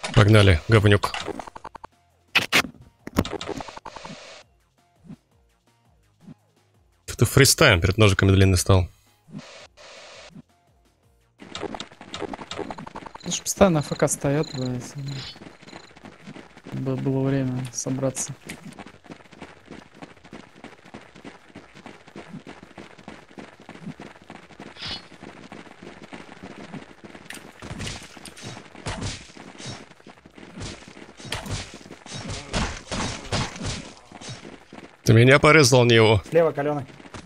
Погнали, говнюк. Что-то фристайл перед ножиками длинный стал. Слушай, постоянно АФК стоят, блядь. Было время собраться. Ты меня порезал, не его. Слева каленый.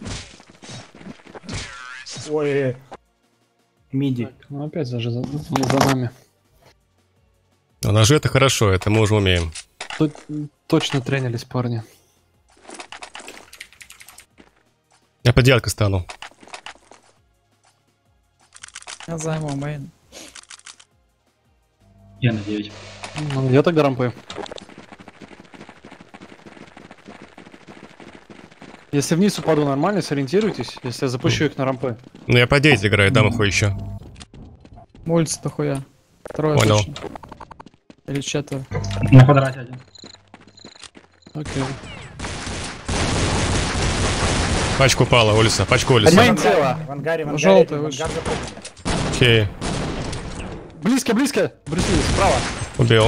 Ой, миди. Ну опять за нами. А ножи это хорошо, это мы уже умеем. Тут точно тренились парни. Я под девяткой стану. Я займу мейн. Я на 9. Ну, я тогда рампы. Если вниз упаду нормально, сориентируйтесь, если я запущу их на рампы. Ну я по 9 играю, дам их еще. Улица-то хуя. Трое Понял. точно. Или четверо. На квадрате один. Окей. Пачка упала, улица, пачка улица. Мейн цело. В ангаре, в ангаре. Желтый в вышел. ангар запрыгнул. Окей, Близко. Брюсли, справа. убил.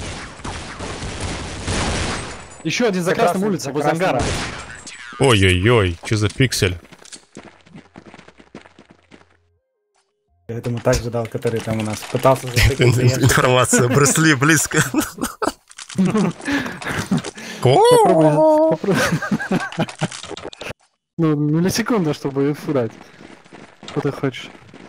Еще один за красным улицей, возле ангара. Ой-ой-ой, что за пиксель? Я этому так же дал, который там у нас пытался затыкать клиента. Информация, бросли близко. Попробуй. Ну, миллисекунда, чтобы их дать. Что ты хочешь?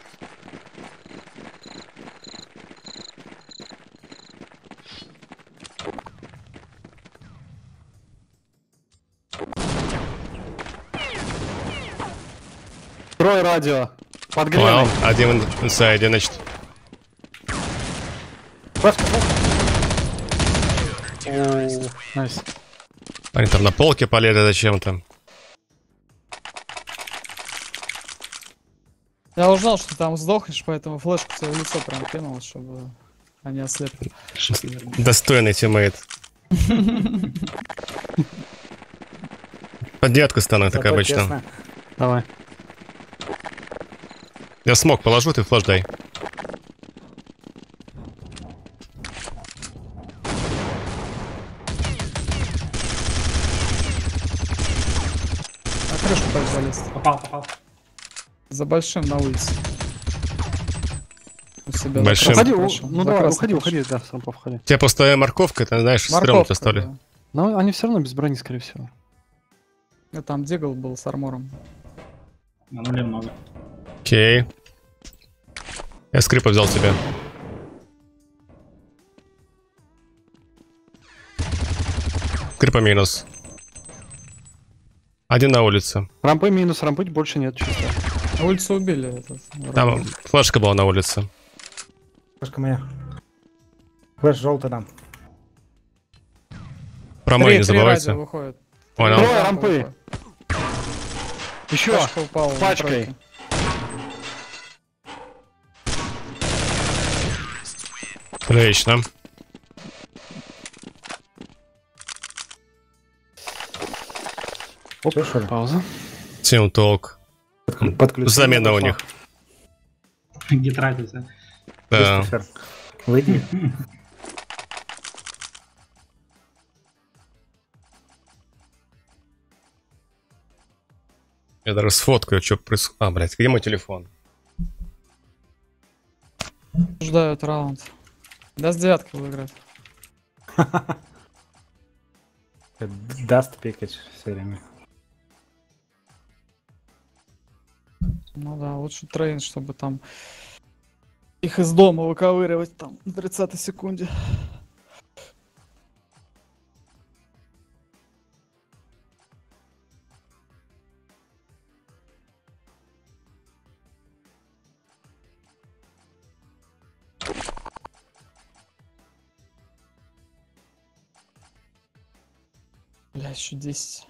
Трое радио. Под Понял, греной. один в инсайде, значит. Найс. Они там на полке полезли зачем-то. Я узнал, что ты там сдохнешь, поэтому флешку тебе в лицо прям кинул, чтобы они ослепли. Достойный тиммейт. Под девяткой стану, так Зато обычно. тесно. Давай. Я смог положу, ты флеш дай. На крышу так залез. Попал. За большим на улице. У себя Большим. за красным Уходи, прошел. ну За давай, красным уходи, прошел. да, сам входи. Тебе просто морковка, ты знаешь, стрёмно Морковка, стали. да. Но они все равно без брони, скорее всего. Я там дигл был с армором. На нуле много. Окей. Я скрипа взял тебе. Скрипа минус. Один на улице. Рампы минус, рампы больше нет, чисто. Улицу убили. Этот, Там флешка была на улице. Флешка моя. Флеш желтый там. Про мой не Три забывайте. радио выходит. Понял. Трое рампы. Еще. Флешка упала на пачкой. тройке. Отлично. Слышали? Пауза. Team Talk. Подключение Замена у пошло. них. Где тратится? Да. Кристофер, выйди. Я даже сфоткаю, что происходит. А, блядь, где мой телефон? Ждают раунд. Да с девяткой выиграть. Даст пикать все время. Ну да, лучше трейн, чтобы там их из дома выковыривать там на 30-й секунде. Бля, еще 10.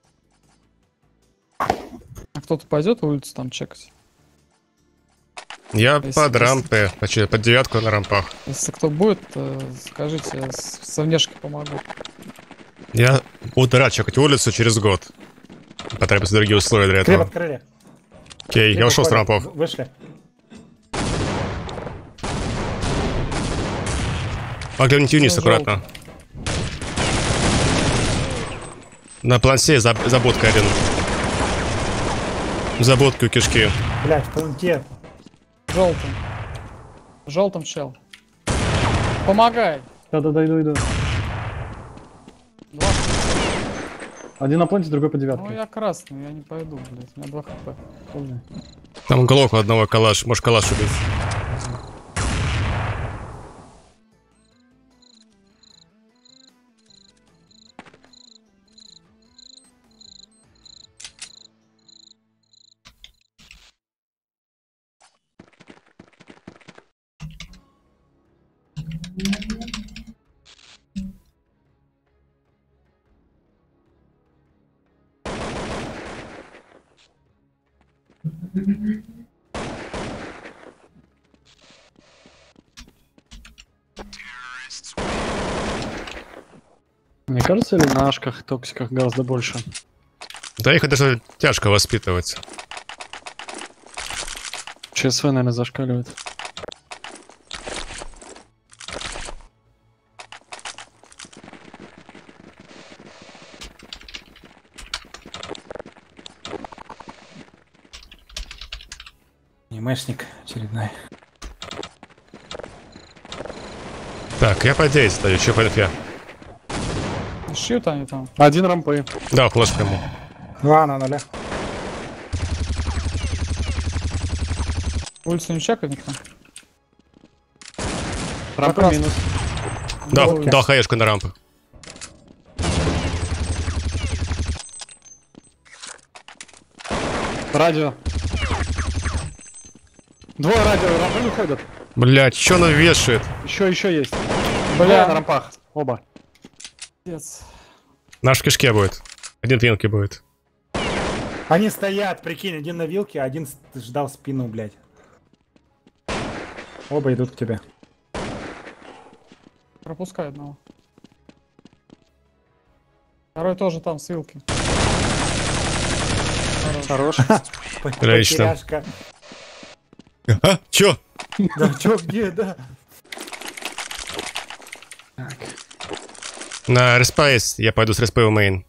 А кто-то пойдет улицу там чекать? Я Если- под рампы, под девятку на рампах. Если кто будет, скажите, я со внешки помогу. Я буду рад чекать улицу через год. Потребуются другие условия для Креп этого. открыли. Окей, я Креп ушел с уходит. рампов. Вышли. Огляните вниз Ну, аккуратно. На плансе за будкой один. За будкой у кишки. Блять, в планте. Желтым. Желтым чел. Помогай. Да-да-да, иду. Два. Один на планте, другой по Ну девятке. я красный, я не пойду, блядь. У меня 2 хп. Там уголок у одного калаш. Может калаш убить. Мне кажется, или на ашках, токсиках гораздо больше? Да их даже тяжко воспитывать. ЧСВ, наверное, зашкаливает. Анимешник очередной. Так, я по 9 стою, че по инфе? Шьют они там. Один рампы. Да, флешка ему. 2 на 0. Улицу не чекают никто. Рампа раз. минус. Да, Ой. дал хаешку на рампы. Радио. Двое радио, рампы не ходят. Блять, че она вешает? Еще есть. Бля. На рампах. Оба. Пиздец. Наш в кишке будет. Один в вилке будет. Они стоят, прикинь, один на вилке, а один ждал спину, блядь. Оба идут к тебе. Пропускай одного. Второй тоже там с вилки. Хорош. Отлично. Потеряшка. А? Чё? Да чё, где, да? На респа есть, я пойду с респой в мейн.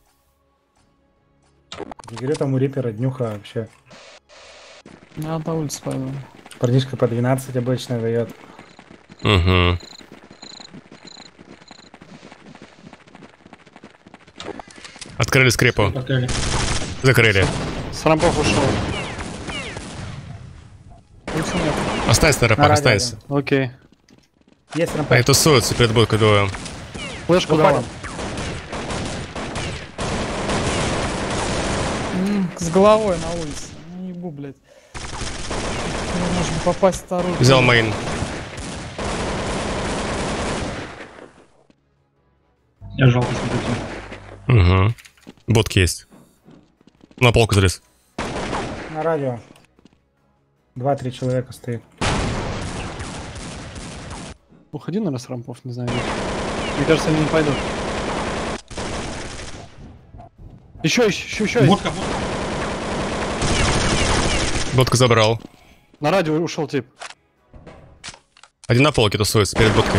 Я говорю, там у Рипера днюха вообще. Я на улицу пойду. Парнишка по 12 обычно дает. Угу. Открыли скрипу. Открыли. Закрыли. С рампов ушел. Улицу нет. Останься на рампах, радио останься. Окей. Есть рампа. Они тусуются перед будкой двое. Флешку Выходим. дал. С головой на улице. Не ебу, блядь. Можно попасть вторую. Взял мейн. Я желтый смотрю. Угу. Будки есть. На полку залез. На радио. 2-3 человека стоит. Уходи, наверное, с рампов, не знаю. Мне кажется, они не пойдут. Еще есть. Будка. Будку забрал. На радио ушел тип. Один на полке тусуется перед будкой.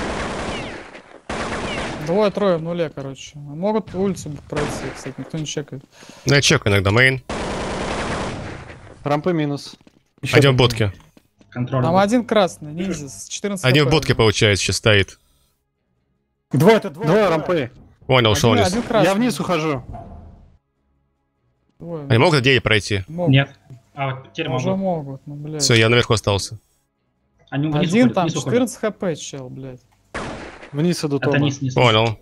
Двое-трое в нуле, короче. Могут улицу пройти, кстати, никто не чекает. Ну, я чекаю иногда мейн. Рампы минус. Еще Один в тут. будке. Контроль. Там один красный, ниндзя с 14 Один в хп. будке, получается, сейчас стоит. Двое, тут двое. Двое рампы. Понял, ушел вниз. Один красный. Я вниз ухожу. Двое. Они могут где пройти? Могут. Нет. А вот теперь Уже могу. могут, ну, блядь. Все, я наверху остался. Они вниз Один уходят, там, вниз уходят. 14 хп, чел, блядь. Вниз идут Это оба. низ. Понял.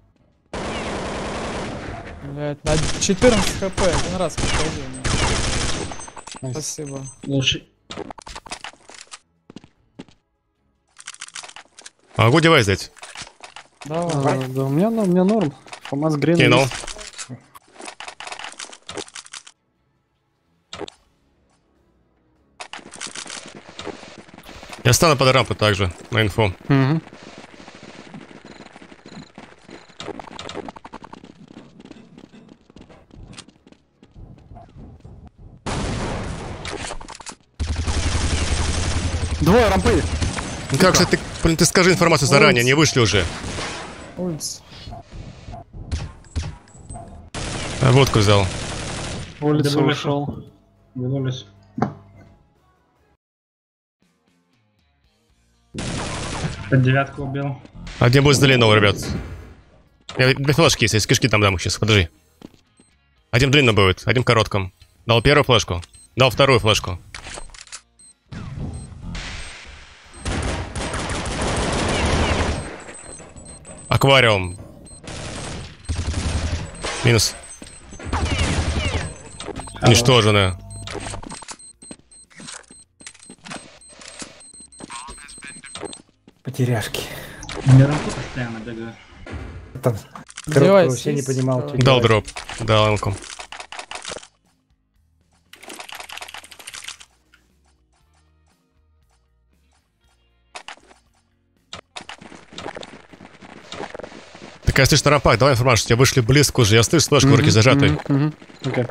Блядь, на 14 хп, один раз подходил. Найс. Спасибо. Лучше. Могу девайс дать? Давай. Да, у меня норм. ФАМАС Грин. Кинул. есть. Я стану под рампу также, на инфу. Угу. Двое рампы. Ну как же ты, блин, ты скажи информацию заранее, не вышли уже. Улица. А водку взял. Улицу Добавлю. ушел. Выловлюсь. Под девятку убил. Один будет с длинного, ребят. Я две флешки есть, кишки там дам их сейчас, подожди. Один в длинном будет, один в коротком. Дал первую флешку, дал вторую флешку. Аквариум. Минус. Уничтоженная. Потеряшки. Я рамку постоянно бегаю. Там коробку Девайс вообще не есть? понимал, Давай. что Дал делать. дроп. Дал эмку. Такая слышь на рампах, давай информацию, тебе вышли близко уже, я слышу флешку в руки зажатой. Окей.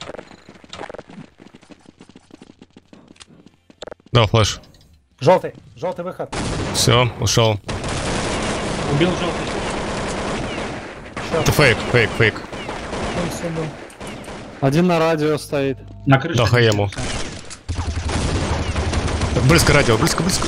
Дал флеш. Желтый выход. Все, ушел. Убил желтый. Это фейк, фейк, фейк. Улица был. Один на радио стоит. На крыше. Да, хаему. Близко радио, близко, близко.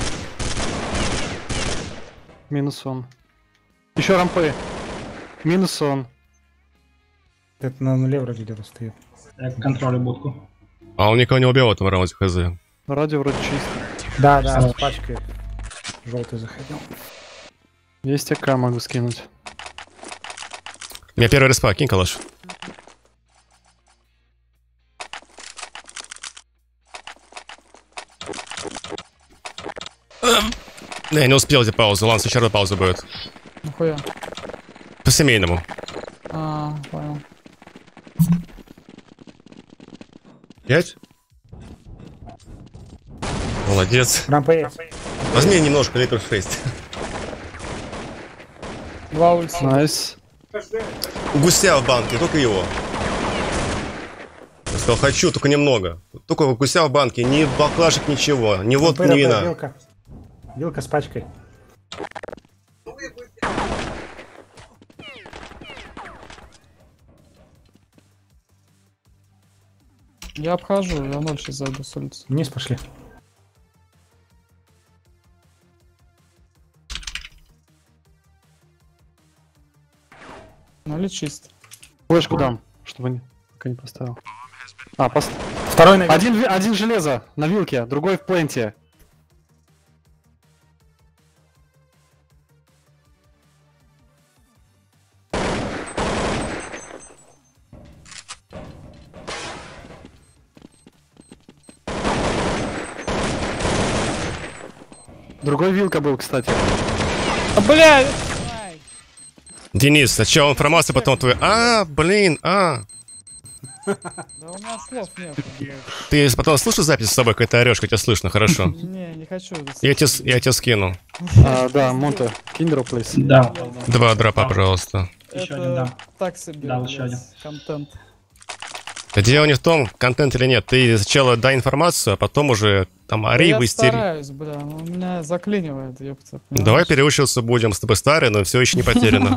Минус он. Еще рампы. Минус он. Это на нуле вроде где-то стоит. Я контролю будку. А он никого не убил в этом раунде, хз. Радио вроде чисто. Да, с пачкой. Желтый заходил. Есть АК, могу скинуть. У меня первый респа, кинь калаш. Я не успел сделать паузу, ладно, сейчас пауза будет. Нахуя? По семейному. А, понял. 5? Молодец. Рампа есть. Возьми немножко, литров 6. Два улицы. Найс. Гуся в банке, только его. Я сказал, хочу, только немного. Только гуся в банке, ни баклажек, ничего. Ни водки, ни вина. Вилка. Вилка с пачкой. Я обхожу, я 0 сейчас зайду с улицы. Вниз пошли. Ну или чисто. Флешку дам, чтобы не, пока не поставил. Второй на вилке. Один железо на вилке, другой в пленте. Другой вилка был, кстати. А, блядь! Денис, сначала информация, потом твой. Блин. Да у меня слов нет. Ты потом слышишь запись с собой, когда ты орешь, как тебя слышно, хорошо. Не хочу. Я тебе скину. Да, Монте, кинь дроп, плиз. Да. 2 дропа, пожалуйста. Еще один, Это да. так себе, Дал блядь, еще один. контент. Дело не в том, контент или нет. Ты сначала дай информацию, а потом уже там ори, Я выстери. стараюсь, бля, но у меня заклинивает, ёпта. Давай понимаешь? переучиваться будем, с тобой старые, но все еще не потеряно.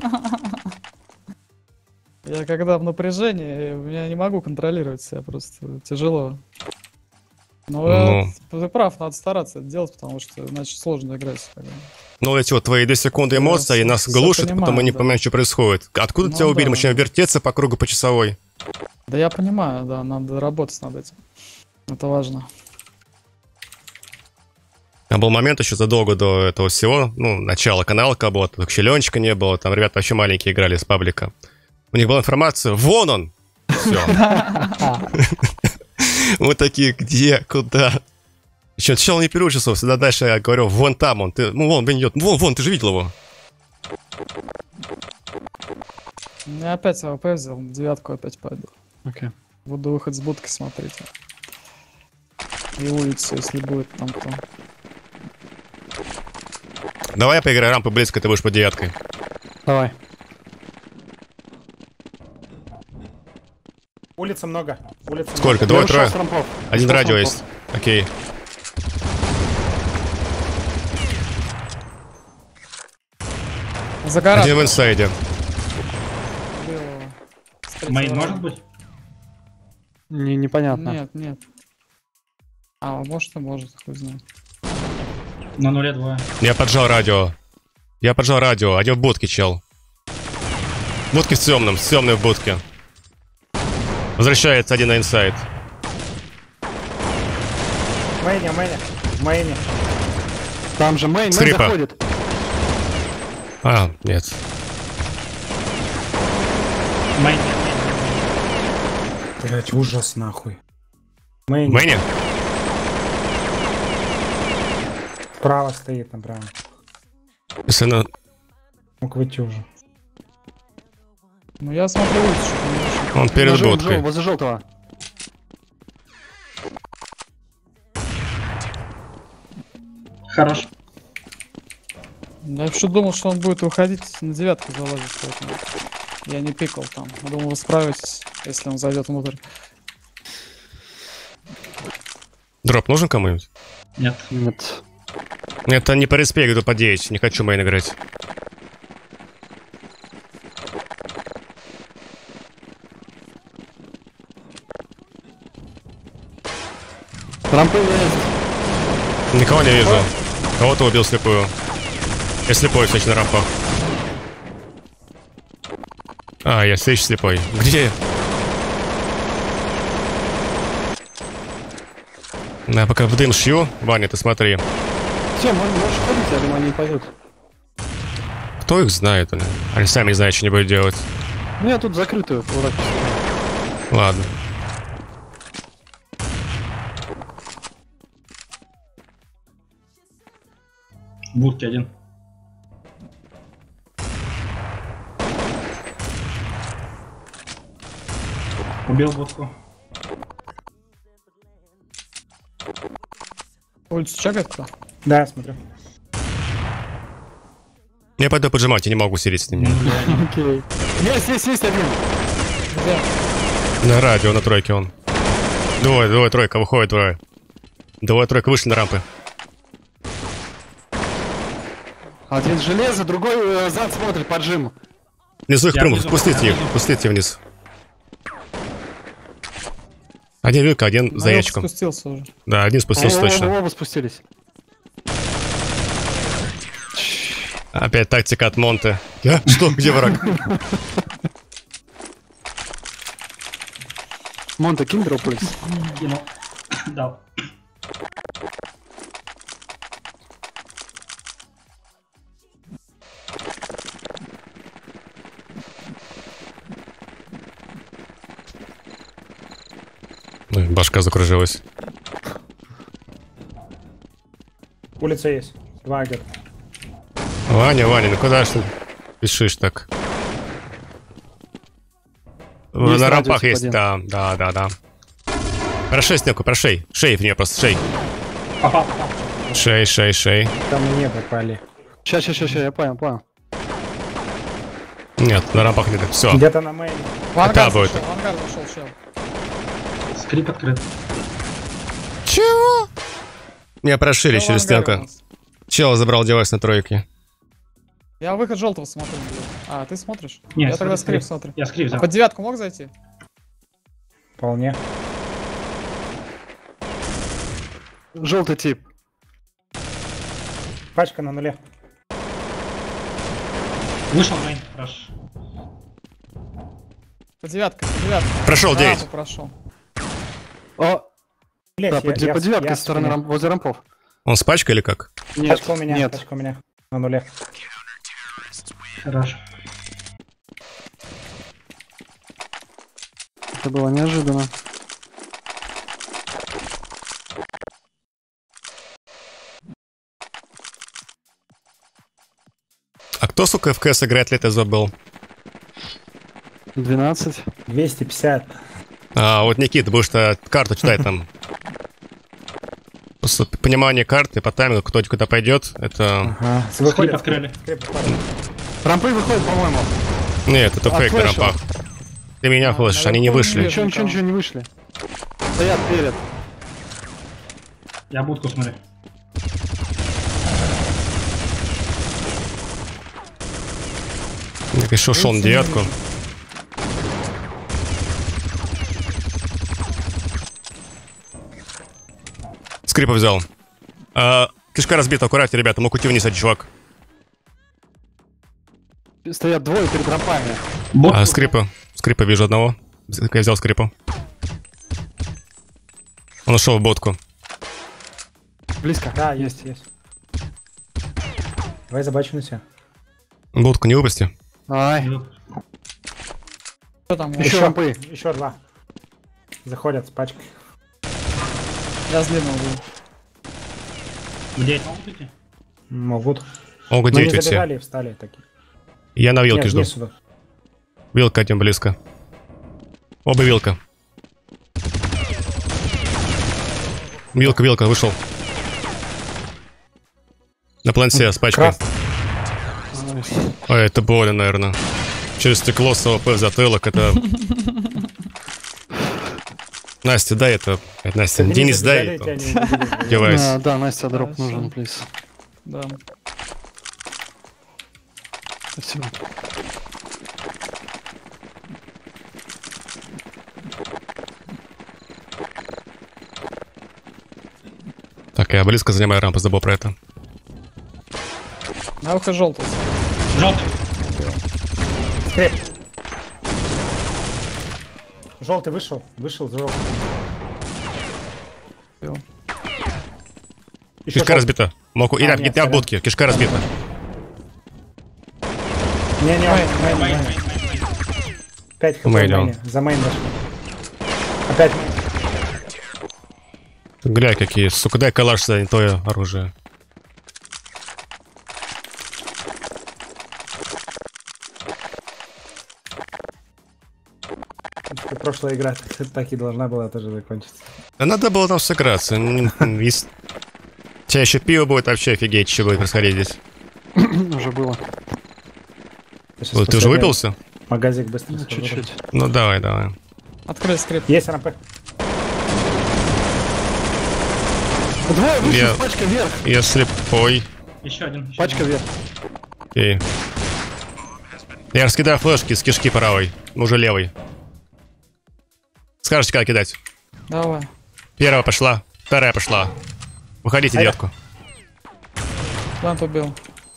Я когда в напряжении, я не могу контролировать себя, просто тяжело. Ну. Ты прав, надо стараться это делать, потому что иначе сложно играть. Ну, эти вот твои 2 секунды эмоций, нас всё глушат, понимаю, потом мы не да. понимаем, что происходит. Откуда Ну тебя убили? да. Мы начинаем вертеться по кругу по часовой. Да я понимаю, да, надо работать над этим. Это важно. А был момент еще задолго до этого всего, ну, начала канала было, только щеленчика не было, там ребята вообще маленькие играли с паблика. У них была информация, вон он! Все. Мы такие, где, куда? Еще сначала не переучился, всегда дальше я говорю, вон там он, ты, ну вон идет, вон, ты же видел его. Я опять АВП взял, 9 опять пойду. Окей. Буду выход с будки смотреть. И улицу, если будет там кто. Давай я поиграю рампы близко, ты будешь под девяткой. Давай. Улица много. Улица Сколько? много. Двое, Я ушел трое? с рампов. Один Ушел с радио рампов. есть. Окей. За гараж. Один в инсайде. Убил его. С третьего Мейн раза. может быть? Непонятно. Нет, нет. А, может и может, хуй знает. На нуле двое. Я поджал радио. Один в будке, чел. В будке с темным в будке. Возвращается один на инсайд. Мэйне. Мэйне. Там же мейн Скрипа. заходит. А, нет. Мейн. Блять, ужас нахуй. Мэйне. Мэйне? Справа стоит там прямо. Если на... Мог выйти уже. Ну я смотрю улицу, что-то не вышел. Он перед будкой. Возле желтого. Хорош. Я вообще думал, что он будет выходить на девятку залазить, поэтому я не пикал там. Я думал, вы справитесь, если он зайдет внутрь. Дроп нужен кому-нибудь? Нет. Нет. Это не по респекту, по 9. Не хочу мейн играть. Рампы есть. Никого не вижу. Кого-то убил слепую. Я слепой, кстати, на рампах. А, я все еще слепой. Где? Я пока в дым шью. Ваня, ты смотри. Все, можешь ходить, я думаю, они пойдут. Кто их знает? Они сами не знают, что они будут делать. Ну я тут закрытую. Вот так. Ладно. В будке один. Убил будку. Улицу чекает кто? Да, я смотрю. Я пойду поджимать, я не могу сидеть с ними. Окей. Есть один. Где? На радио, на тройке он. Двое, тройка, выходит двое. Двое, тройка, вышли на рампы. Один железо, другой зад смотрит, поджим. Внизу их Я прям, внизу, спустите я их, внизу. спустите вниз. Один вилка, один за Майор ящиком. спустился уже. Да, один спустился точно. Оба спустились. Опять тактика от Монте. Я? Что? Где враг? Монте, кинь дроплекс. Кинул. Дал. Ой, башка закружилась. Улица есть. Два где-то. Ваня, ну куда ж ты пишешь так? Есть На радиус рампах есть, один. да. Прошей снегу, прошей. Шей в нее просто, шей. Попал. Шей. Там не попали. Сейчас, я понял. Нет, на рампах не так. Все. Где-то на мейне. В ангар будет. зашел, в ангар зашел чел. Скрип открыт. Чего? Меня прошили Чел в через ангаре у стенку. нас. Чел забрал девайс на тройке. Я выход желтого смотрю. А, ты смотришь? Нет, Я тогда смотри, скрип смотрю. Я скрип А взял. под девятку мог зайти? Вполне. Желтый тип. Пачка на нуле. Вышел мейн. Хорош. Под девяткой. Прошел Да, 9. прошел. О, Блять, да, по девятке со стороны возле рампов. Он с пачкой или как? Нет, Пачка у меня, нет. пачка у меня. На нуле. Хорош. Это было неожиданно. А кто, сука, в КС играет лет забыл? 12. 250. А, вот Никита, будешь карту читать там. Просто понимание карты по таймингу, кто куда пойдет, это... Ага. Скрип Выходит. открыли. Скрип выходит. Рампы выходят, по-моему. Нет, это А, фейк на флешем? рампах. Ты меня флешишь, они не наверху не вышли. вижу. Ничего, не вышли. Стоят перед. Я будку смотрю. Я еще ушел на девятку. Скрипа взял. Кишка разбита, аккуратнее, ребята, мог уйти вниз один чувак. Стоят двое перед рампами. Будку. Скрипа вижу одного. Я взял скрипа. Он ушел в бодку. Близко. Да, есть. Давай забачу на себя. Бодку не выпусти. Ай. Что там? Еще рампы. Еще 2. Заходят с пачкой. Я с длинного был. Где это могут идти? Могут. Могут Но не 9 уйти. забежали и встали такие. Я на вилке Нет, жду. вниз сюда. Вилка один близко. Оба вилка. Вилка, вышел. На плансе с пачкой. Крас. Ой, это больно, наверное. Через стекло с АВП в затылок, это... Настя, дай это. Настя, Они Денис, забежали, дай тебя это. не увидели. Девайс. Да, Настя, дроп Хорошо. нужен, плиз. Да. Спасибо. Так, я близко занимаю рампу, забыл про это. На ухо желтый. Желтый. Скрип. Желтый вышел. Вышел желтый. Бил. Еще Кишка разбита. Могу... нет, Я в сорян. будке, кишка разбита. Не, Мейн, Мейн. 5 хп Мейн, в мейне. За мейн дошли. Опять мейн. Глянь, какие, сука, дай калаш за не то оружие. Прошлая игра так и должна была тоже закончиться. Да надо было там сыграться. Если... У тебя еще пиво будет, вообще офигеть, что будет происходить здесь. Уже было. Вот, ты уже выпился? Магазик быстро Ну, схожу. чуть-чуть. Ну давай. Открой скрипт. Есть рампы. Двое вышли, Я- пачка вверх. Я слепой. Еще один. Пачка вверх. Окей. Я раскидаю флешки с кишки правой. Уже левой. Скажете, как кидать? Давай. Первая пошла, вторая пошла. Выходите, Айда. детку. Плант убил.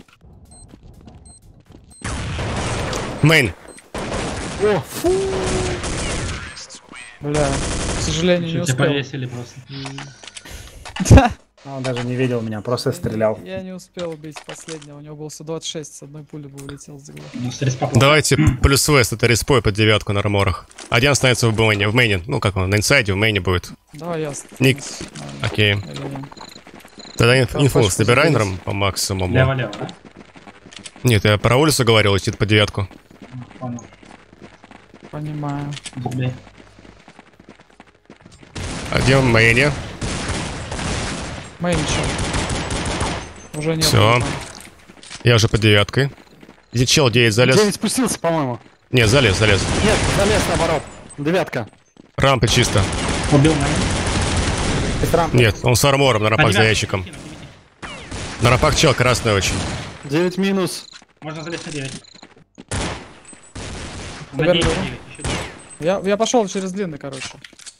Мейн. О, фу. Бля. К сожалению, не Тебя успел. повесили просто. А он даже не видел меня, просто стрелял. Я не успел убить последнего. У него был 126, с одной пули бы улетел с игры. Ну, с респа плохо. Давайте плюс вест, это респой под девятку на арморах. Один останется в мейне. В мейне. Ну как он, на инсайде, в мейне будет. Давай я Ник. останусь. Окей. Или нет. Тогда Там инфу пачку с добираем заберись. по максимуму. Лево-лево, да? Нет, я про улицу говорил, идти по девятку. Понял. Понимаю. Бей. Один в мейне. Мейн чё? Уже нет. Всё. Я уже под девяткой. Где чел 9 залез? 9 спустился, по-моему. Нет, залез. Нет, залез наоборот. Девятка. Рампы чисто. Убил мейн. Есть рампы. Нет, он с армором на рампах за ящиком. На рампах чел красный очень. 9 минус. Можно залезть на 9. На Поверни. 9, еще 9. Я пошел через длинный, короче.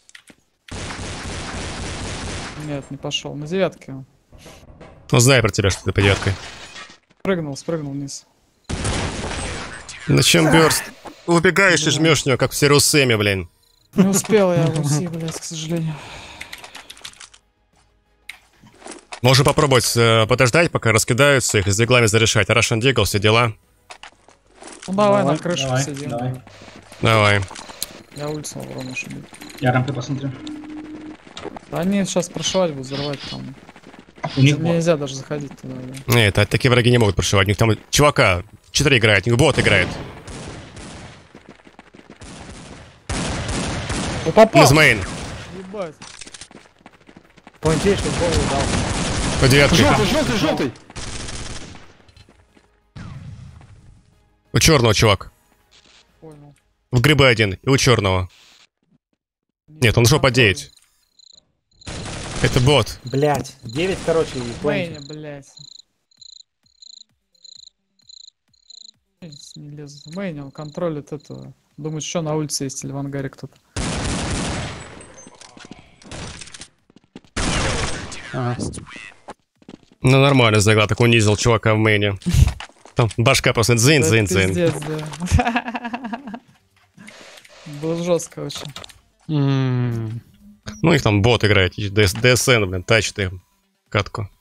Нет, не пошел. На девятке. он. Он знает про тебя, что ты по девяткой. Спрыгнул вниз. На чем бёрст? Убегаешь и жмешь в него, как в Сирусеме, блин. Не успел я уйти, блядь, к сожалению. Можно попробовать подождать, пока раскидаются, их из иглами зарешать. Russian Deagle, все дела. Ну давай Давай, на крышу Давай, сидим. давай. Давай. Я улицу ровно шумит. Я рампы посмотрю. Они сейчас прошивать будут, взорвать там. У них Мне бот. нельзя даже заходить туда, да. Нет, такие враги не могут прошивать. У них там чувака 4 играет, у них бот играет. О, попал! Из мейн. Ебать. Плантейшн в голову дал. По девятке. Желтый. У черного, чувак. Понял. В грибы один. И у черного. Нет, он жопа 9. Это бот. Блять, 9, короче, и Мейне, плантейшн. блядь. Не лезут. Мейне, он контролит этого. Думает, что на улице есть или в ангаре кто-то. Ага. Ну, нормально, Загла так унизил чувака в мейне. Там башка просто дзынь. Да, пиздец, да. Было жестко очень. Ну, их там бот играет. ДСН, блин, тащит их катку.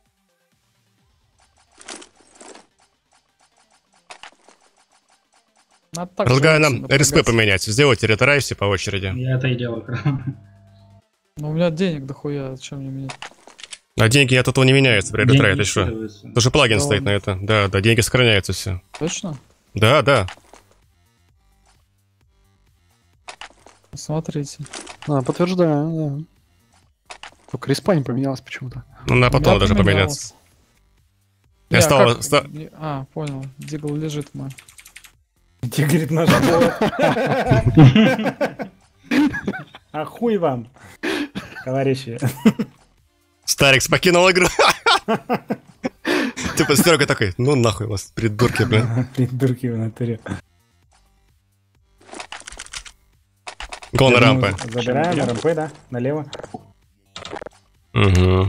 Надо так Предлагаю же нам напрягаться. РСП поменять. Сделайте ретарайси по очереди. Я это и делаю. Но у меня денег дохуя, зачем мне менять? А деньги от этого не меняются при Деньги ретрае, ты что? скидываются. Тоже плагин Да стоит на это. Да, деньги сохраняются все. Точно? Да. Смотрите. Подтверждаю, да. Только респа не поменялась почему-то. Ну, на потом Я даже поменялся. поменяться. Я стал... Понял. Дигл лежит мой. Тебе, говорит, наш А хуй вам, товарищи. Старикс покинул игру. Типа Стерка такой, ну нахуй вас, придурки, блин. Придурки в натуре. Гол на Я думаю, рампы. Забираем на рампы, да? Налево. Угу.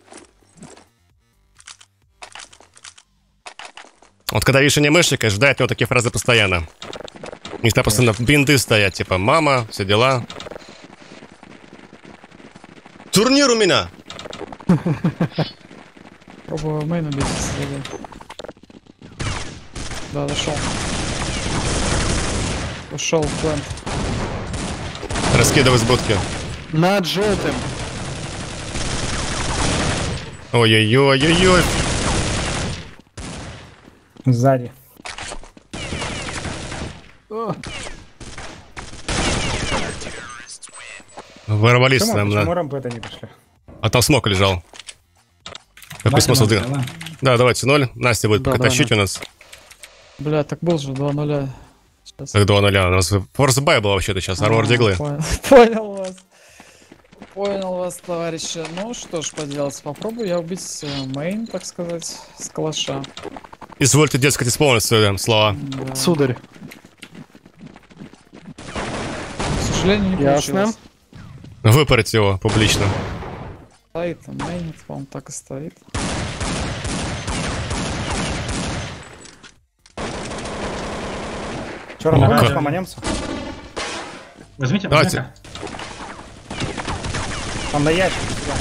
Вот когда видишь анимешника, ждай от него такие фразы постоянно. У них там постоянно бинты стоят, типа мама, все дела. Турнир у меня! Пробую мейн убить. Да, дошел. Ушел в плент. Раскидывай с будки. Над желтым. Ой-ой-ой-ой-ой. Сзади. Ворвались Почему, нам почему на... рампы-то не пошли? А там смок лежал. Какой Давайте смысл? на давай. Да, давайте 0. Настя будет Да, тащить давай, у нас. Бля, так был же 2-0. Сейчас. Так 2-0. У нас форс-бай был вообще-то сейчас. Армор диглы. Понял вас. Понял вас, товарищи. Ну что ж поделать, попробую я убить мейн, так сказать, с калаша. Извольте, дескать, исполнить свои слова. Да. Сударь. К сожалению, не Ясно. получилось. Выпарить его публично. Стоит там мейн, по-моему, так и стоит. Че, Ну, рампы да. поманемся? Возьмите, Давайте. возьмите. Там на ящик. сюда.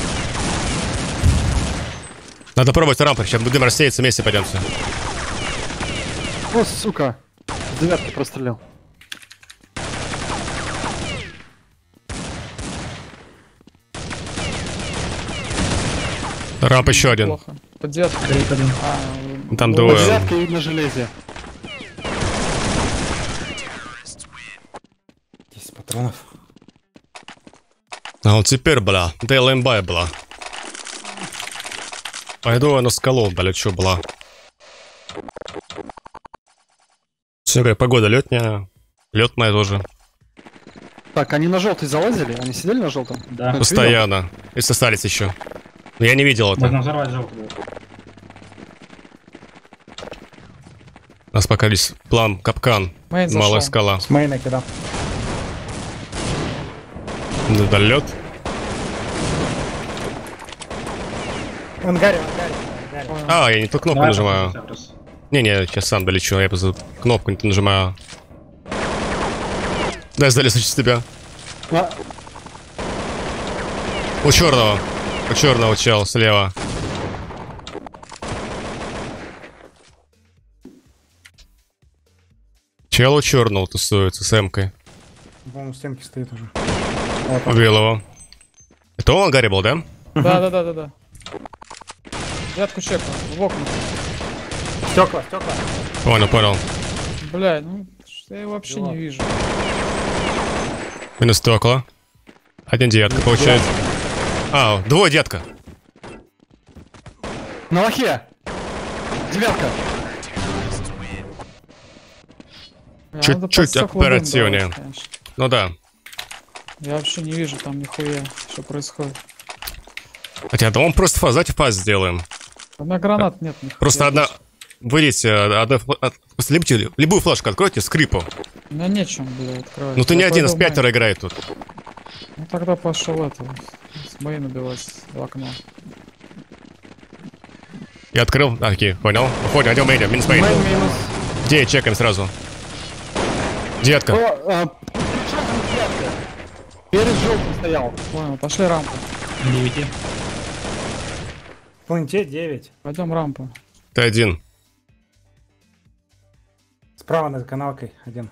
Надо пробовать рампы. Сейчас будем рассеяться, вместе пойдемте. О, сука. С девятки прострелил. Рамп еще один. Плохо. Под девятку. Крейт один. Там ну, двое. Под девяткой и на железе. 10 патронов. А вот теперь, бля, ДЛМБ была. Пойду я на скалу, бля, что была. Сегодня погода летняя. Лед моя тоже. Так, они на желтый залазили? Они сидели на желтом? Да. Ты Постоянно. И сосались еще. Но я не видел это. Можно взорвать желтый. У нас пока здесь план капкан. Мейн Малая зашел. скала. С мейна кидал. Да, лед. В ангаре, в ангаре, в ангаре. Понял. А, я не ту кнопку нажимаю. Не-не, сейчас сам долечу. Я просто кнопку не ту нажимаю. Дай залез с тебя. А, У черного чел слева. Чел у черного тусуется с эмкой. По-моему, стенки стоит уже. Убил его. Это он Гарри был, да? Да. Девятку чекаю. В окна. Стекла. Понял. Бля, ну что я его вообще не вижу. Минус стекла. 1 девятка получается. А, двое, детка. На лохе! Девятка! Надо Чуть-чуть под стекло дым оперативнее. давать, конечно. Ну да. Я вообще не вижу там нихуя, что происходит. Хотя, да он просто сзади фаз сделаем. У меня гранат нет нихуя. Просто одна... Вылейте, любую флешку откройте, скрипу. У меня нечем, блядь, открывать. Ну ты не Я один, из пойду в пятеро играет тут. мейн. Ну тогда пошел это, с мейн убивать в окно. Я открыл. А, окей, понял. Уходим, идем мейн, минус мейн. Мейн минус. Где чекаем сразу? Детка. Перед желтым стоял. Понял, пошли рампу. 9. В планете 9. Пойдем рампу. Ты один. Справа над каналкой один.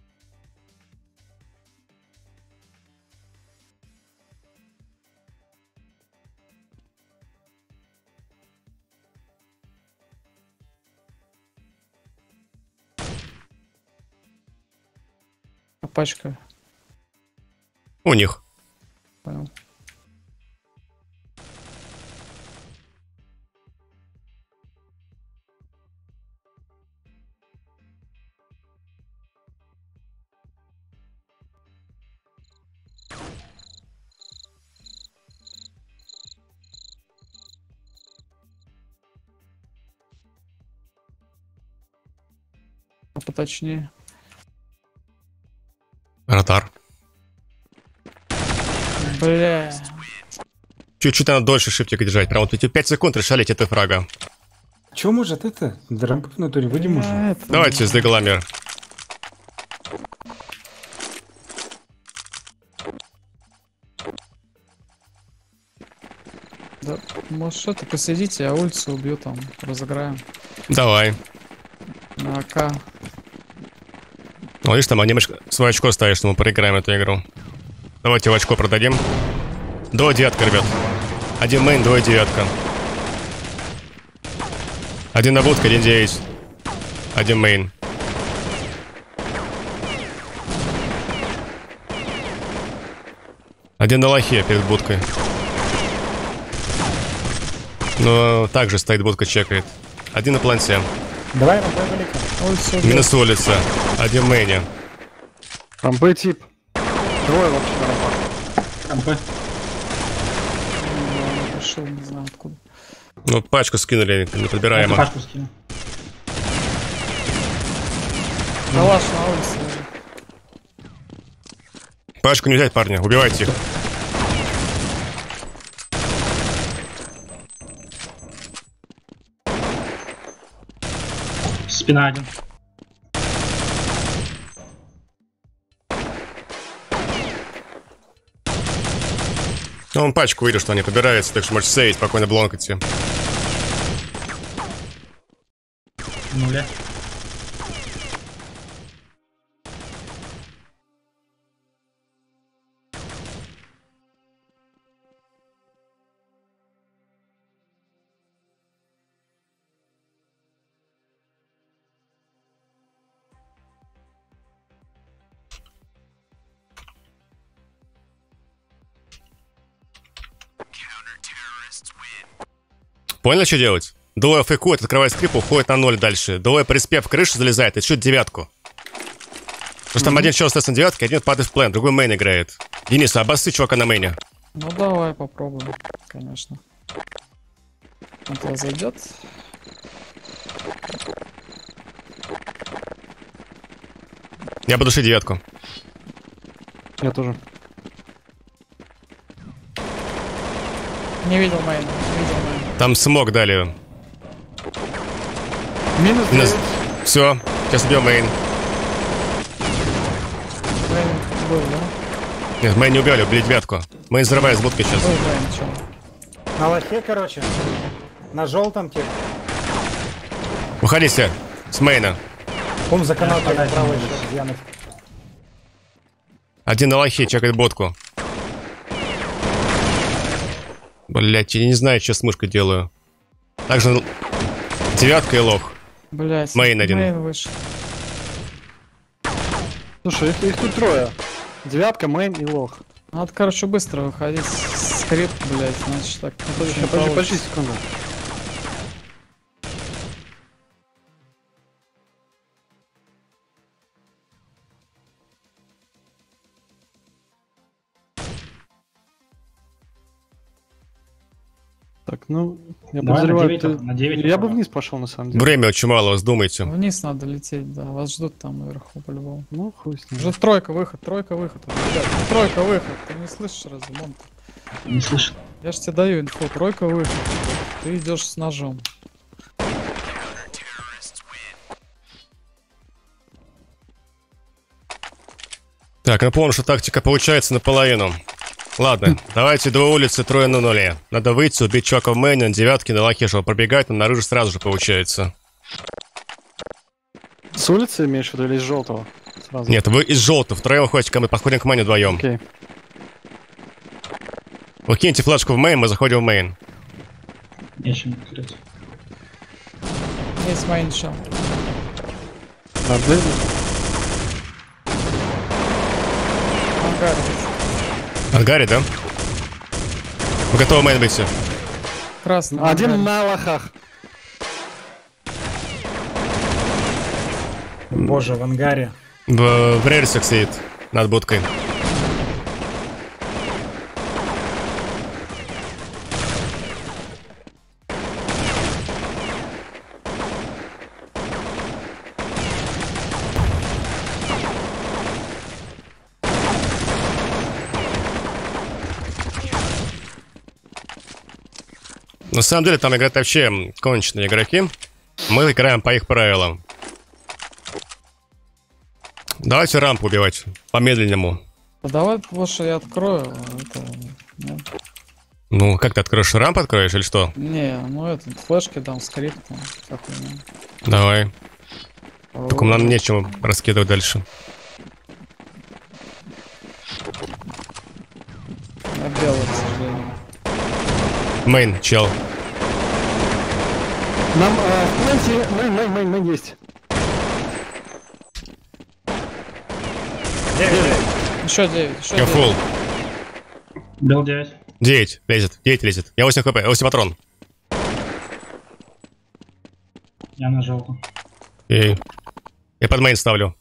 Пачка. У них. Понял. А поточнее. Ротар. Бля. Чуть-чуть надо дольше шифтик держать. Прям вот эти 5 секунд решалить это фрага. Чё может это? Дрампы в натуре, выйдем уже. Это, Давайте с дегламер. Да, может что-то посидите, я улицу убью там, разыграем. Давай. На АК. Ну, видишь, там немножко свое очко ставишь, что мы проиграем эту игру. Давайте в очко продадим. До девятка, ребят. Один мейн, двое девятка. Один на будка, один 9. Один мейн. Один на лохе перед будкой. Но также стоит будка, чекает. Один на планте. Давай, рампой велика. Улицу убью. Минус улица. Один в мейне. Рампы тип. Двое вообще на рампах. МП. Я пришел, не знаю откуда. Ну, пачку скинули, Я неподбираемо. пашку скину. Калаш на улице лежит. Пачку не взять, парни, убивайте их. Спина один. Ну, он пачку видел, что они побираются, так что можете сейвить, спокойно блонкайте. Нуля. Поняли, что делать? Двое фейкует, открывает скрип, уходит на 0 дальше. Двое приспев в крышу залезает и чуть девятку. Потому что там один чел остается на девятке, один падает в плен, другой мейн играет. Денис, обоссы чувака на мейне. Ну давай попробуем, конечно. Это зайдет. Я буду шить девятку. Я тоже. Не видел мейн, не видел мейн. Там смог дали. Минус Минус. 9. Все, сейчас убьем мейн. Мейн был, да? Нет, мейн не убили, убили девятку. Мейн взрывает с будкой сейчас. Был мейн, чё? На лохе, короче. На желтом тип. Выходите с мейна. Пум за каналкой Я направо подальше еще. Янов. Один на лохе, чекает будку. Блять, я не знаю, что с мышкой делаю. Также девятка и лох. Блять, Мейн один. Мейн вышел. Слушай, их тут трое. Девятка, мейн и лох. Надо, короче, быстро выходить с скрипт, блядь, значит так. Подожди секунду. Так, ну, я Давай на подозреваю, 9, ты... на 9. Я бы вниз пошел, на самом деле. Время очень мало, думайте. Вниз надо лететь, да. Вас ждут там наверху по-любому. Ну, хуй с ним. Уже тройка выход. Ребят, тройка выход. Ты не слышишь разве, Монт? Не слышу. Я ж тебе даю инфу. Тройка выход. Ты идешь с ножом. Так, напомню, что тактика получается наполовину. Ладно, давайте 2 улицы, 3 на 0. Надо выйти, убить чувака в мейне, на девятке, на лохе, чтобы пробегать, но на рыже сразу же получается. С улицы имеешь в виду или из желтого? Сразу. Нет, вы из желтого, втроем выходите, мы подходим к мейну вдвоем. Окей. Вы киньте флешку в мейн, мы заходим в мейн. Нечем открыть. Есть майн шел. Да, блин. Ангар. Ангаре, да? Вы готовы мейн выйти? Красный. Один ангар. на лохах. Боже, в ангаре. В рельсах сидит, над будкой. На самом деле там играют вообще конченые игроки. Мы играем по их правилам. Давайте рампу убивать по-медленному. Да давай лучше я открою. Это... нет. Ну, как ты откроешь? Рампу откроешь или что? Не, ну это флешки дам, скрипт там. Всякую, Давай. Только нам нечем раскидывать дальше. Я белый, к сожалению. Мейн, чел. Нам, мейн есть. Еще 9, еще Я 9. фул. Бел 9. 9 лезет, 9 лезет. Я 8 хп, 8 патрон. Я на желтом. И... Я под мейн ставлю.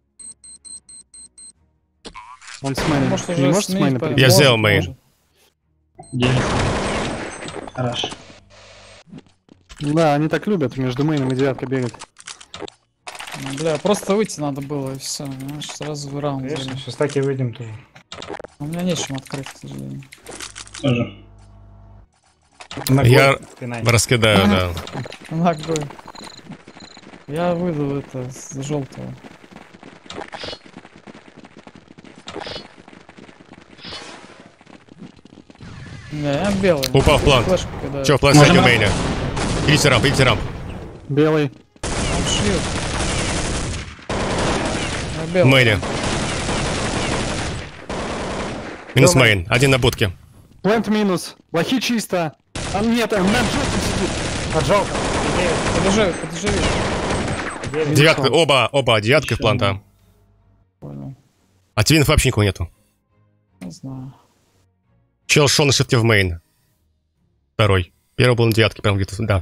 Он с мейном. Может Не уже может с сменить мейна по- прийти? Я может, сделал мейн. может. 9. Хорошо. Да, они так любят между мейном и девяткой бегать. Ну, бля, просто выйти надо было и все. Знаешь, сразу в раунд. Конечно, залез. сейчас так и выйдем тоже. У меня нечем открыть, к сожалению. Тоже. Ногой Я пинай. раскидаю, да. Ногой. Я выйду это с желтого. Не, я белый. Упал в план. Флешку кидаю. Че, в плане Можем в мейне? Идите рамп, идите рамп. Белый. Там шьют. Я В белый. мейне. Минус Белый. мейн, один на будке. Плент минус. Лохи чисто. А нет, на желтом сидит. Под желтым. Подожди, подожди. Девятка, оба девятка в планта. Понял. А твинов вообще никого нету. Не знаю. Чел шел на шифте в мейн. Второй. Первый был на девятке, прям где-то, да.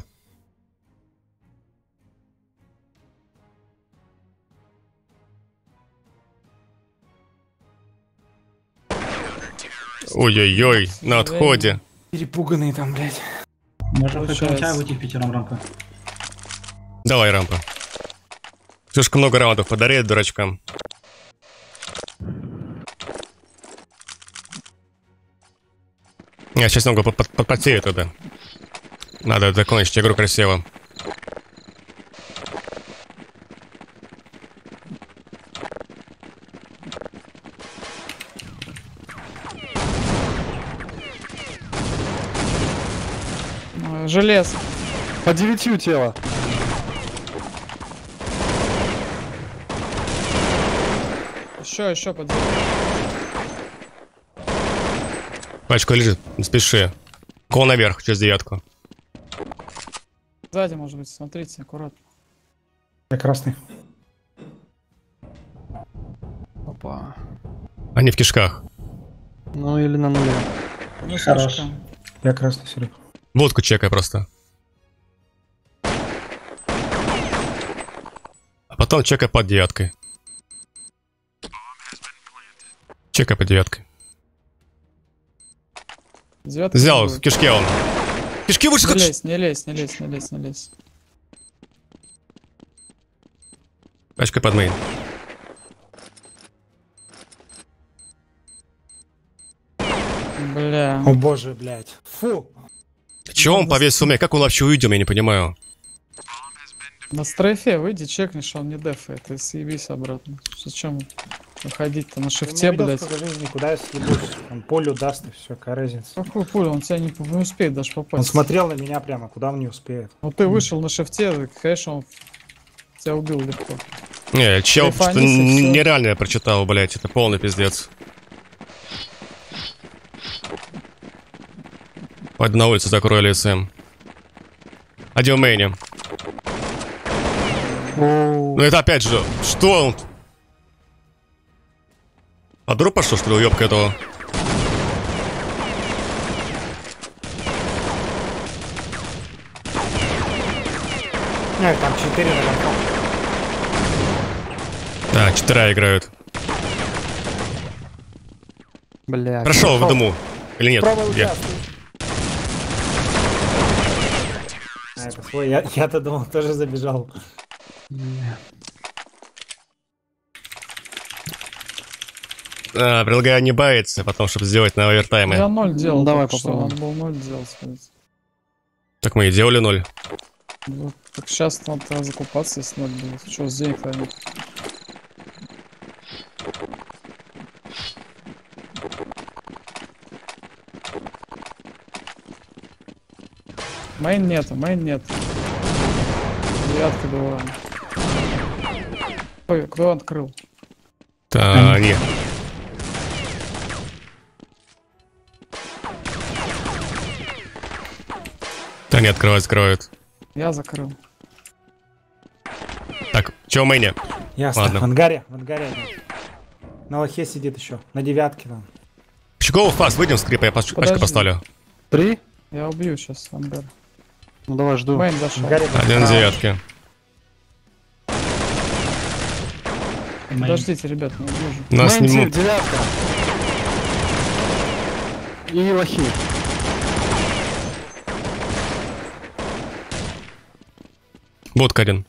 Ой-ой-ой, на отходе. Перепуганные там, блядь. Можно хоть Получается. на тебя выйти в пятером рампы. Давай, рампа. Слишком много раундов подарит дурачкам. Я сейчас немного подпотею тогда. Надо закончить игру красиво. Желез. По 9 тело. Еще подожди. Пачка лежит, не спеши. Кол наверх, через девятку. Сзади, может быть, смотрите, аккуратно. Я красный. Опа. Они в кишках. Ну или на нуле. Ну, Хорош. слишком. Я красный, Серег. Водку чекай просто. А потом чекай под девяткой. Чекай под девяткой. Девятка Взял, не в будет. кишке он. Кишки выше Не как... лезь, не лезь, не лезь, не лезь, не лезь. Пачкай под мейн. Бля. О боже, блядь. Фу. Чего он повесил меня? Как он вообще увидел, я не понимаю. На стрейфе выйди, чекни, что он не дефает, и съебись обратно. Зачем выходить-то на шифте, блядь? Сколько жизни, куда я съебусь? Он пулю даст и все, какая разница. Какую пулю? Он тебя не успеет даже Он попасть. смотрел на меня прямо, куда он не успеет. Ну ты вышел на шифте, конечно, он тебя убил легко. Не, чел Кайфанись, что и всё. нереально я прочитал, блядь. Это полный пиздец. Пойду на улицу закрою ЛСМ. Один в мейне. Оу. Ну это опять же, что он? А дроп пошел, что ли, уёбка этого? Нет, там 4 на рампах. Да, 4 играют. Бля. Прошел в дыму. Или нет? Правый Где? участок. А, это свой, я-то думал, тоже забежал. Предлагаю не баяться, потом, чтобы сделать на овертайме. Я 0 делал, Ну, давай только что, попробуем. надо было 0 делать. блядь. Так мы и делали 0. Вот, так сейчас надо закупаться, если 0 будет. Что, с денег нет? Мейн нету, мейн нет. Девятка была. Ой, кто открыл? Да, не. Да не, открывают. Я закрыл. Так, чё в мейне? Ясно. Ладно. В ангаре один. На лохе сидит еще, на девятке там. Щеговый фас, выйдем с крипа, я пачку Подожди. поставлю. 3? Я убью сейчас ангар. Ну давай, жду. Мейн В зашел. ангаре там. Один на девятке. Подождите, ребят, не вижу. Нас не Мейн, могут. девятка. И лохи. Вот один.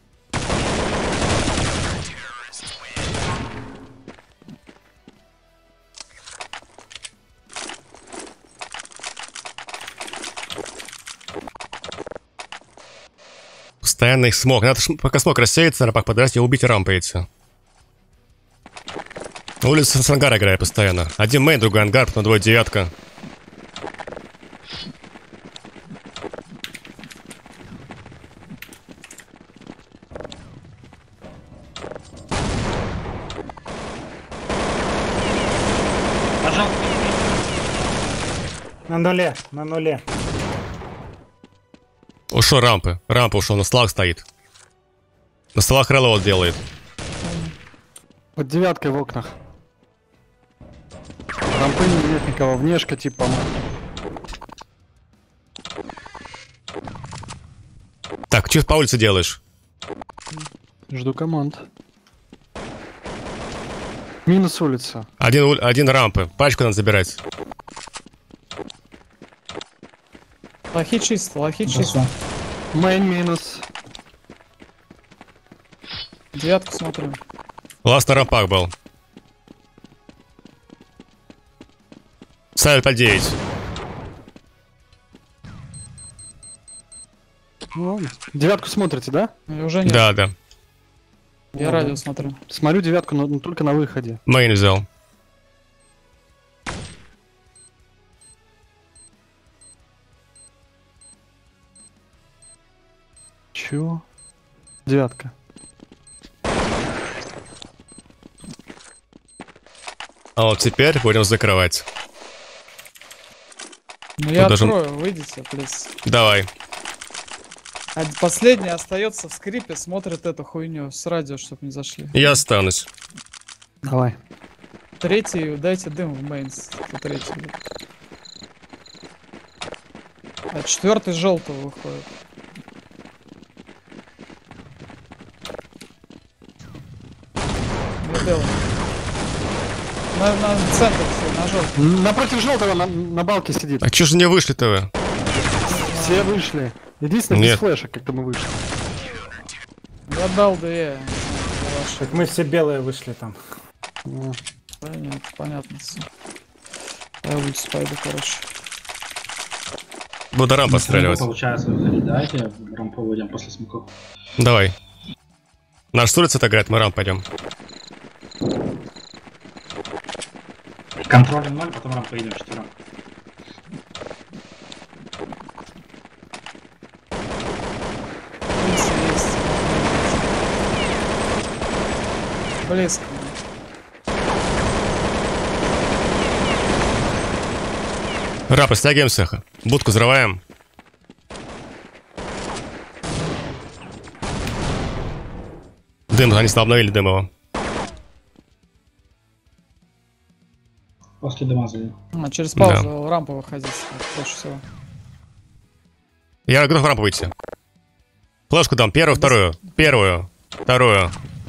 Постоянно их смог. Надо, пока смог рассеяться, на рапах подать и убить рампается. На улице с ангара играю постоянно. Один мейн, другой ангар, потом двое девятка. На нуле, на нуле. Ушел рампы. Рампа ушел, на столах стоит. На столах релоуд делает. Под девяткой в окнах. Рампы нет никого, внешка типа. Так, что по улице делаешь? Жду команд. Минус улица. Один рампы. Пачку надо забирать. Лохи чисто, лохи чисто. Чисто. Мейн минус. Девятку смотрю. Ласт на рампах был. Ставят по 9. Ну, ладно. Девятку смотрите, да? Или уже нет? Да, да. Я радио смотрю. Смотрю девятку, но только на выходе. Мейн взял. Чё? Девятка. А вот теперь будем закрывать. Ну я даже- открою, выйдите, плиз. Давай. А последний остается в скрипе, смотрит эту хуйню с радио, чтоб не зашли. Я останусь. Давай. Третий, дайте дым в мейнс. Третий. А четвертый с желтого выходит. Не белый. На центр все, на желтый. Напротив желтого на балке сидит. А чё же не вышли-то вы? Все вышли. Единственное, Нет. без флешек как-то мы вышли. Я дал ДЕ. Так мы все белые вышли там. Ну, Понятно все. Я улицу пойду, короче. Буду рамп отстреливать. Получается выходить. Давайте рампу выйдем после смоков. Давай. Наш с улицы-то играет, мы рамп пойдем. Контролем 0, потом рампу идем четвером. Улица есть. Близко. Рапы, стягиваемся. Будку взрываем. Дым, они обновили дым его. После дома зайдем. А, через паузу рампу выходить. Больше всего. Я готов в рампу выйти. Флешку дам, первую, вторую. Первую, вторую.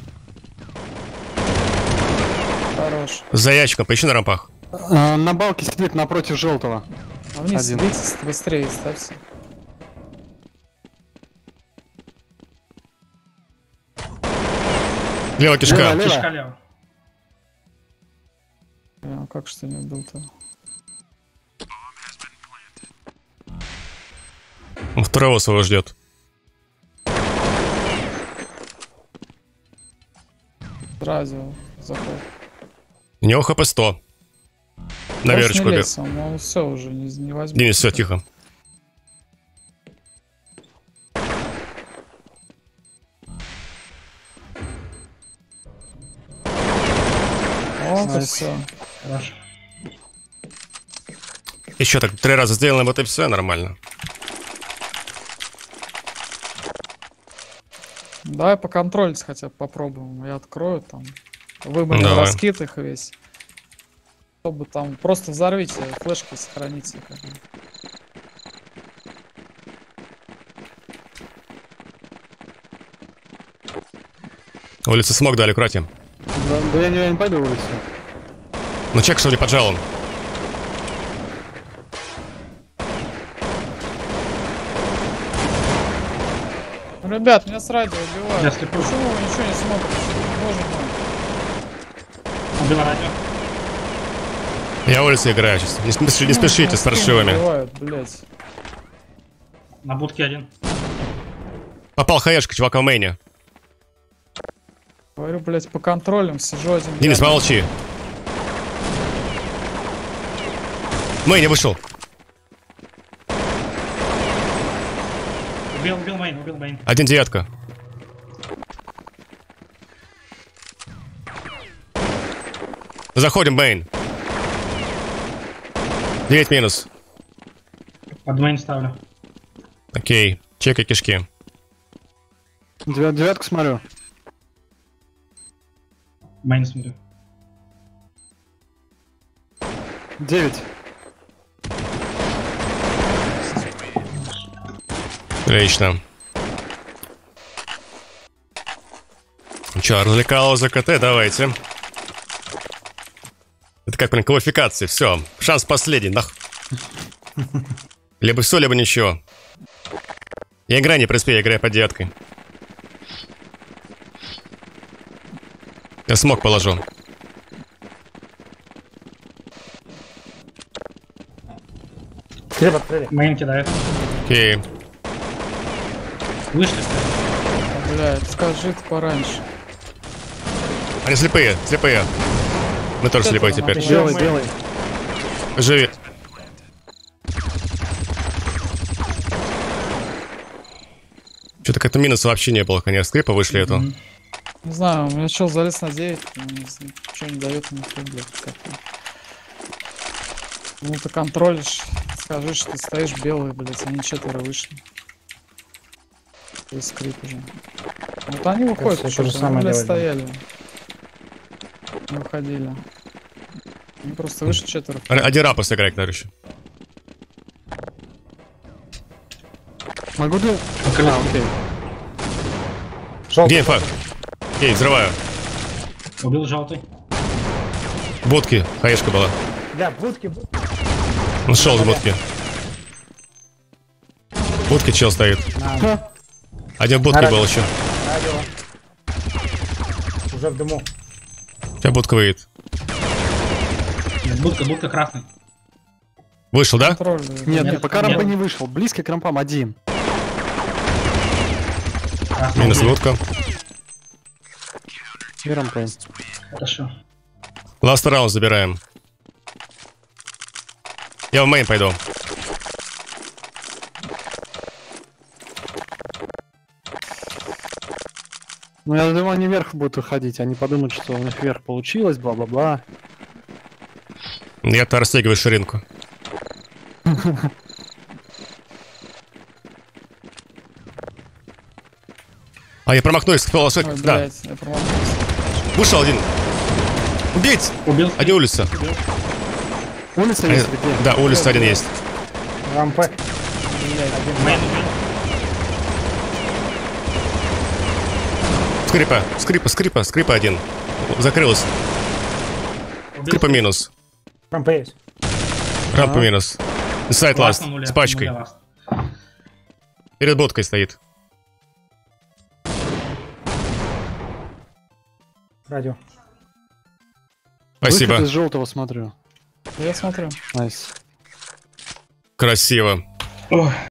Хорош. За ящиком, поищи на рампах. на балке сидит напротив желтого. А вниз Один. сидите, быстрее ставьте. Лево кишка. Лево, лево. Кишка лево. Как что не убил-то? Он второго своего ждет. Радио заход. У него хп 100. На верочку бег. Он все уже не возьмет. Денис, все, тихо. Вот и Найс. все. Хорошо. Еще так 3 раза сделано, вот и все нормально. Давай поконтролить хотя бы попробуем. Я открою там. Выборный Давай. раскид их весь. Чтобы там просто взорвите флешки, сохраните. Как бы. Улицы смог дали, аккуратнее. Да я не пойду в улицу. Ну чек, что ли, поджал он. Ребят, меня с радио убивают. Я слепой. Почему вы ничего не смотрите? Боже мой. Убила радио. Я улицы играю сейчас. Не спешите с паршивыми. Убивают, блядь. На будке один. Попал хаешка, чувака в мейне. Говорю, блядь, по контролям сижу один. Денис, рядом. молчи. В мейне вышел. Убил мейн, убил мейн. 1 девятка. Заходим, мейн. 9 минус. Под мейн ставлю. Окей. Чекай кишки. Девятку смотрю. Мейн смотрю. 9. Отлично. Че, развлекало ЗКТ? Давайте. Это как, блин, квалификации. Все. Шанс последний. Либо все, либо ничего. Я играю не приспею, я играю под девяткой. Я смог положу. Хлеб открыли. Мейн кидает. Окей. Вышли, кстати. Блядь, скажи ты пораньше. Они слепые, слепые. Мы тоже Это слепые там теперь. отвечает. Белый, белый. Живи. Что-то как-то минуса вообще не было, конечно, скрипа вышли эту. Не знаю, у меня чел залез на 9, ничего не дает нихуя, блядь, как-то. Ну ты контролишь, скажи, что ты стоишь белый, блядь, они 4 вышли. И скрип уже. Вот они выходят, Кажется, что то же самое блядь, делать, да. стояли. Не выходили. Они просто вышли 4. Один рапа сыграть, короче. Могу да... А, окей. Желтый. Геймфак. Гей, взрываю. Убил желтый. Будки. Хаешка была. Да, будки. Он шел в будке. В будке чел стоит. На, Один в будке На был еще. радио. Уже в дыму. Сейчас будка выйдет. Нет, будка красный. Вышел, да? Контроль. Нет, Нет, пока нет. рампа не вышел. Близко к рампам один. Красный Минус убил. будка. И рампы. Хорошо. Ласт раунд забираем. Я в мейн пойду. Ну, я думаю, они вверх будут уходить. Они подумают, что у них вверх получилось, бла-бла-бла. Я-то растягиваю ширинку. А, я промахнулся, полосок. Ой, Да, блядь, я промахнулся. вышел один. Убить! Убил. Один улица. Улица есть где? Да, улица один есть. Рампы. Мейн убил. Скрипа один. Закрылась. Убил. Скрипа минус. Рампы есть. Рампа минус. Сайт ласт. Ласт на нуле, С пачкой. на нуле ласт. Перед будкой стоит. Радио. Спасибо. Выход из желтого смотрю. Я смотрю. Найс. Красиво. Ой.